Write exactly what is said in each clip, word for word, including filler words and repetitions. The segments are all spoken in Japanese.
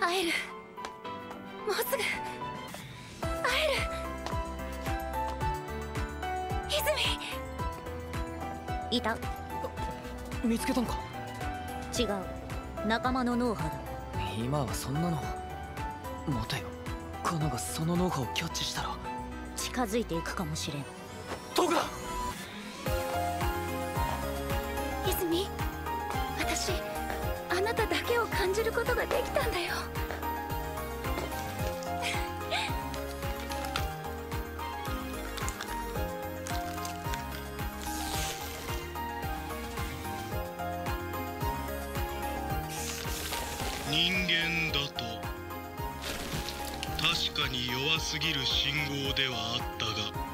会える。もうすぐ会える。泉いた。 見つけたんか？ 違う、仲間の脳波だ。 今はそんなの。待てよ、カナがその脳波をキャッチしたら近づいていくかもしれん。 トグラ！ 泉、私あなただけを感じることができたんだよ。 人間だと確かに弱すぎる信号ではあったが、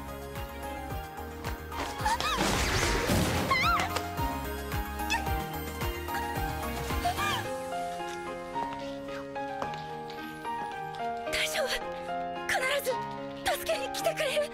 大丈夫、必ず助けに来てくれる。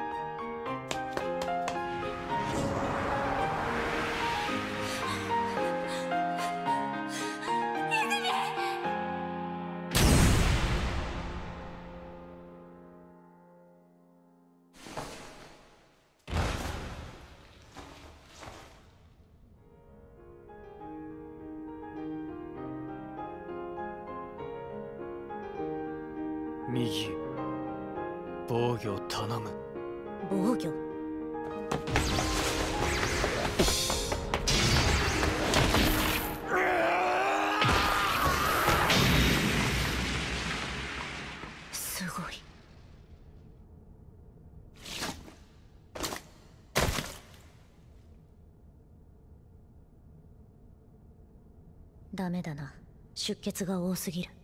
右、防御頼む。 防御？すごい。ダメだな、出血が多すぎる。